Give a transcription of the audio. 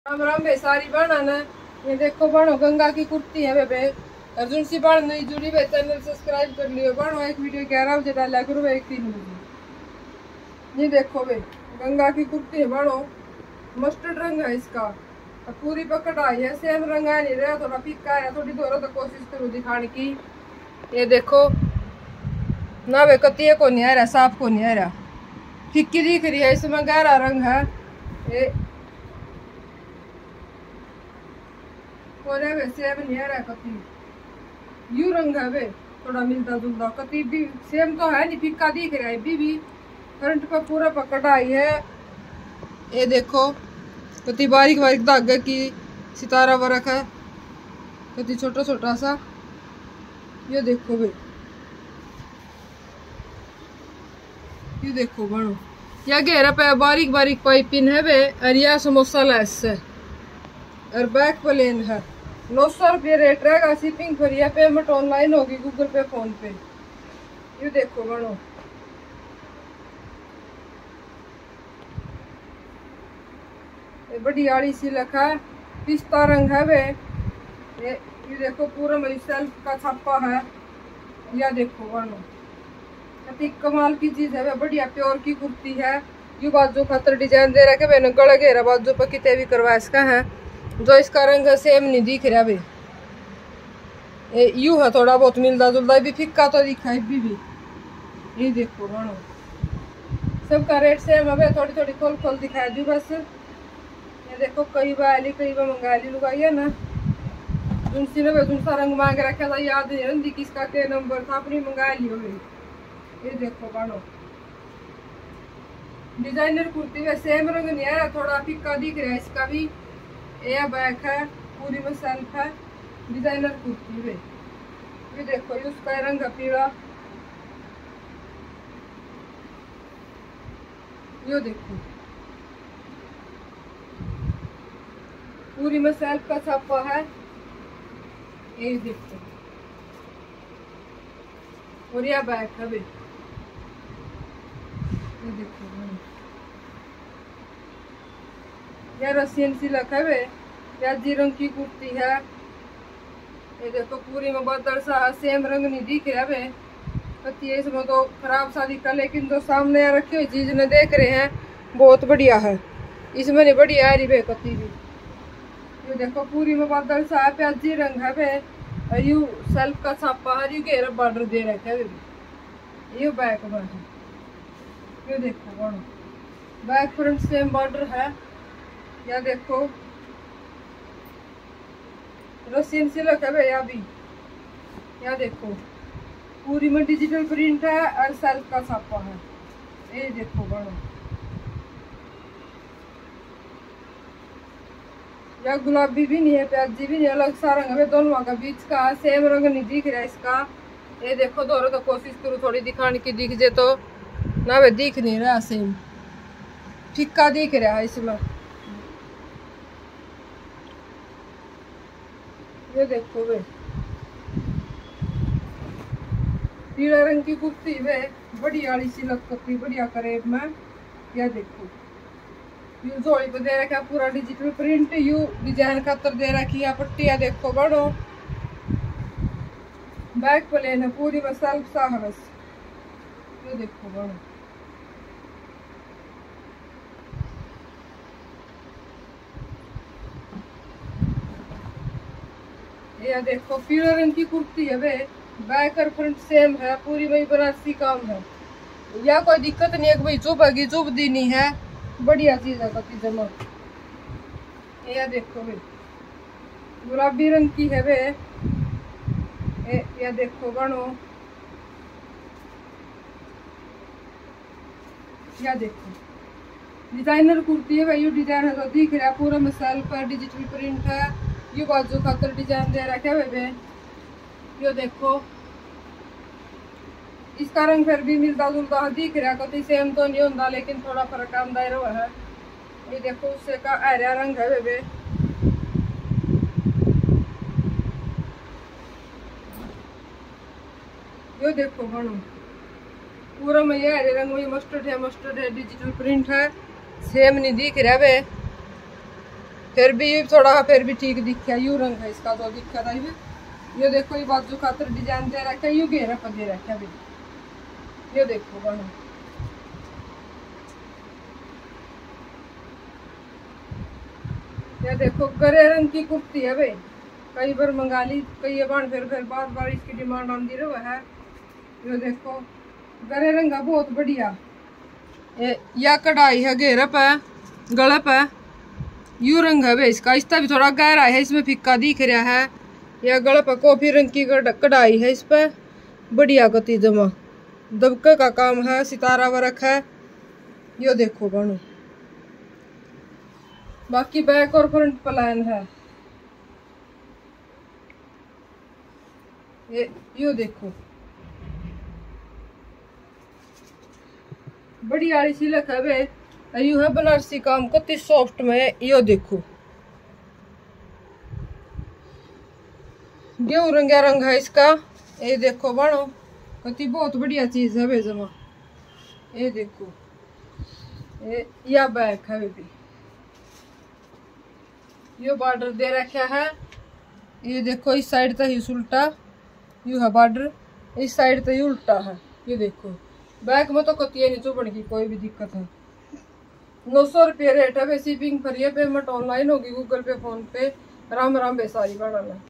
राम राम बे सारी बाणा ने ये देखो बाणो गंगा की कुर्ती है बे अर्जुन सी बाण नहीं जुड़ी बे चैनल सब्सक्राइब कर लियो बाणो एक वीडियो 11 बजे डाला करो बे 3 बजे। ये देखो बे गंगा की कुर्ती है बाणो मस्टर्ड रंग है इसका और पूरी पकड़ आई है सेम रंग है नहीं रहा थोड़ा फीका है थोड़ी दोरो तो कोशिश करो दिखाने की। ये देखो ना बे कतिये को नहीं आ रहा साफ को नहीं आ रहा फीकी दिख रही है इसमें गहरा रंग है ये वैसे अब नहीं आ रहा कति यू रंग है वे थोड़ा मिलता जुलता कति भी सेम तो है नहीं फीका दिख रहा है भी फ्रंट पर पूरा पकड़ आई है। ये देखो कति बारीक बारीक धागे की सितारा वर्क है कति छोटा छोटा सा। ये देखो वे ये देखो बनो या घेरा पे बारीक बारीक पाइपिंग है वे और यह समोसा लेस है और बैक प्लेन है। 900 रुपये रेट रहेगा शिपिंग फ्री है पेमेंट ऑनलाइन होगी गूगल पे फोन पे। ये देखो बनो ये बड़ी आड़ी सी लखा है पिस्ता रंग है वे ये देखो पूरा मेरी सेल्फ का छापा है। या देखो बनो अति कमाल की चीज है वे बढ़िया प्योर की कुर्ती है। यू बाजू खातर डिजाइन दे रखे मैंने गला घेरा बाजू पर कितने भी करवा इसका है जो इसका रंग है सेम नहीं दिख रहा भाई यू है थोड़ा बहुत मिलता जुलता भी फीका तो दिखा है भी। ये देखो बनो सबका रेट सेम है थोड़ी थोड़ी खोल खोल दिखाई दी बस। ये देखो कई बार मंगाली लुगाई है ना उनसी ने सा रंग मांग रखा था याद नहीं रही किसका के नंबर था अपनी मंगा लियो। ये देखो बनो डिजाइनर कुर्ती में सेम रंग नहीं है थोड़ा फीका दिख रहा है इसका भी। ये बैक है पूरी में सेल्फ है डिजाइनर कुर्ती में। ये देखो उसका रंग है पीला। ये देखो पूरी में सेल्फ का छापा है। ये देखो और यह बैक है भी। ये देखो यह रसियन सिल्क है वे प्याजी रंग की कुर्ती है। ये देखो पूरी में बदल सा सेम रंग नहीं दिख रहा वे कति इसमें तो खराब सा दिखा लेकिन जो सामने रखी हुई चीज ने देख रहे हैं बहुत बढ़िया है इसमें नहीं बढ़िया आ रही वे कति भी। ये देखो पूरी में बदल सा है प्याजी रंग है वे और यू सेल्फ का छापा है यू घेरा बॉर्डर दे रखे है ये बैक में है। ये देखो बनो बैक फ्रंट सेम बॉर्डर है। या देखो रसियन सिल्क है भैया भी। या देखो पूरी में डिजिटल प्रिंट है और सेल्फ का छापा है। ये देखो बनो या गुलाबी भी नहीं है प्याजी भी नहीं अलग सा रंग है दोनों का बीच का सेम रंग नहीं दिख रहा इसका। ये देखो दोनों तो कोशिश करो थोड़ी दिखाने की दिख जाए तो ना वे दिख नहीं रहा सेम फीका दिख रहा है इसमें। ये देखो वे पीला रंग की कुर्ती वे बढ़िया वाली सिल्क कपड़ी बढ़िया करेब में। या देखो यू जोड़ी पे दे रखा पूरा डिजिटल प्रिंट यू डिजाइन खातर दे रखी है पट्टी। या देखो बड़ो बैक प्लेन है पूरी में सेल्फ सा है बस। ये देखो बड़ो यह देखो पीले रंग की कुर्ती है वे बैक और फ्रंट सेम है पूरी वही बनारसी काम है। या कोई दिक्कत नहीं है भाई चुभेगी चुभदी नहीं है बढ़िया चीज है कति जमा। यह देखो वे गुलाबी रंग की है वे यह देखो बनो। या देखो डिजाइनर कुर्ती है भाई यू डिजाइन है तो दिख रहा है पूरा मिसाल पर डिजिटल प्रिंट है ये बाजू खातर डिजाइन दे रखा है वे। यो देखो इसका रंग फिर भी मिलता जुलता दिख रहा कति सेम तो नहीं होता लेकिन थोड़ा फर्क आमदा है। ये देखो उससे का हरा रंग है वे। यो देखो बनो पूरा में ये हरे रंग में मस्टर्ड है डिजिटल प्रिंट है सेम नहीं दिख रहा वे। फिर भी थोड़ा फिर भी ठीक दिख गया। यू रंग है इसका जो दिखा था ये देखो, ये बाजू खातर डिजाइन दे रखा है, यू घेरा पर दे रखा है। ये देखो बनो, ये देखो गरे रंग की कुर्ती है भाई, कई बार मंगा ली, कई बार फिर बार बार इसकी डिमांड आती रही है। ये देखो गरे रंग का बहुत बढ़िया, या कढ़ाई है घेरा पे गला पे, यू रंग है भाई इसका। इसका भी थोड़ा गहरा है, इसमें फिक्का दिख रहा है। यह गला पे कॉफी रंग की कढ़ाई है, इस पे बढ़िया गति जमा दबके का काम है, सितारा वर्क है। ये देखो बनो, बाकी बैक और फ्रंट प्लान है। ये देखो बढ़िया वाली सिलक है वे, यू है बनारसी काम कति सॉफ्ट में। यो देखो गेहूं रंगा रंग है इसका। ये देखो बनो कति बहुत बढ़िया चीज है वे जमा। ये देखो या बैक है वे भी, ये बॉर्डर दे रखा है। ये देखो इस साइड तक ही उल्टा यू है बॉर्डर, इस साइड तक ही उल्टा है। ये देखो बैक में तो कतिया नहीं चुभन की कोई भी दिक्कत है। 900 रुपये रेट है, शिपिंग फ्री है, पेमेंट ऑनलाइन होगी, Google Pay PhonePe. Ram Ram बेसारी बना।